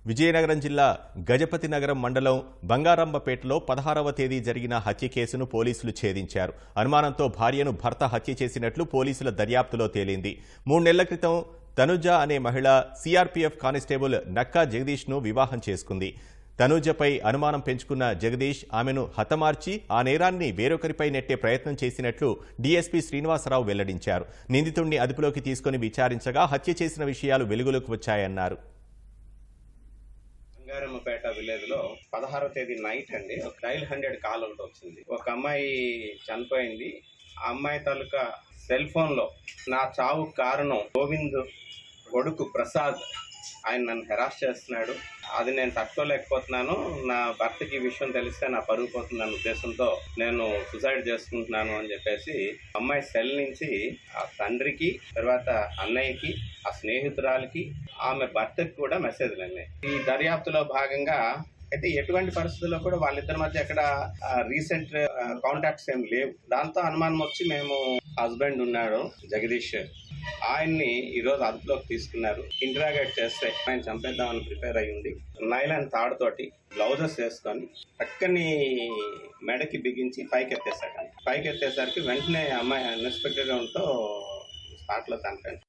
విజయనగరం జిల్లా గజపతి నగరం మండలం బంగారంబపేటలో 16వ తేదీ జరిగిన హత్య కేసును పోలీసులు ఛేదించారు. అనుమానంతో భార్యను భర్త హత్య చేసినట్లు పోలీసుల దర్యాప్తులో తేలింది. 3 నెలల క్రితం తనుజ అనే మహిళ సిఆర్పీఎఫ్ కానిస్టేబుల్ నక్కా జగదీష్ను వివాహం చేసుకుంది. తనుజపై అనుమానం పెంచుకున్న జగదీష్ ఆమెను హతమార్చి ఆ నేరాన్ని వేరొకరిపై నెట్టే ప్రయత్నం చేసినట్లు డీఎస్పీ శ్రీనివాసరావు వెల్లడించారు. నిందితుడిని అదుపులోకి తీసుకుని విచారించగా హత్య చేసిన విషయాలు వెలుగులోకి వచ్చాయన్నారు. బంగారమ్మపేట విలేజ్ లో 16వ తేదీ నైట్ అండి ఒక డైల్ 100 కాల్ ఒకటి వచ్చింది. ఒక అమ్మాయి చనిపోయింది. ఆ అమ్మాయి తాలూకా సెల్ ఫోన్ లో నా చావు కారణం గోవింద్ కొడుకు ప్రసాద్, ఆయన నన్ను హెరాస్ చేస్తున్నాడు, అది నేను తట్టుకోలేకపోతున్నాను, నా భర్తకి ఈ విషయం తెలిస్తే నా పరుగు పోతుందన్న ఉద్దేశంతో నేను సూసైడ్ చేసుకుంటున్నాను అని చెప్పేసి అమ్మాయి సెల్ నుంచి ఆ తండ్రికి, తర్వాత అన్నయ్యకి, ఆ స్నేహితురాలకి, ఆమె భర్తకి కూడా మెసేజ్లు అన్నాయి. ఈ దర్యాప్తులో భాగంగా అయితే ఎటువంటి పరిస్థితుల్లో కూడా వాళ్ళిద్దరి మధ్య ఎక్కడ రీసెంట్ కాంటాక్ట్స్ ఏం లేవు. దాంతో అనుమానం వచ్చి మేము హస్బెండ్ ఉన్నాడు జగదీష్, ఆయన్ని ఈరోజు అదుపులోకి తీసుకున్నారు. ఇంటరాగేట్ చేస్తే ఆయన చంపేద్దామని ప్రిపేర్ అయ్యింది. నైలాన్ తాడుతోటి గ్లౌజెస్ వేసుకొని పక్కని మెడకి బిగించి పైకెత్తేసాడు. పైకెత్తేసరికి వెంటనే అమ్మాయి అన్ఎక్స్పెక్టెడ్ గా ఉంటూ స్పాట్లో చనిపోయింది.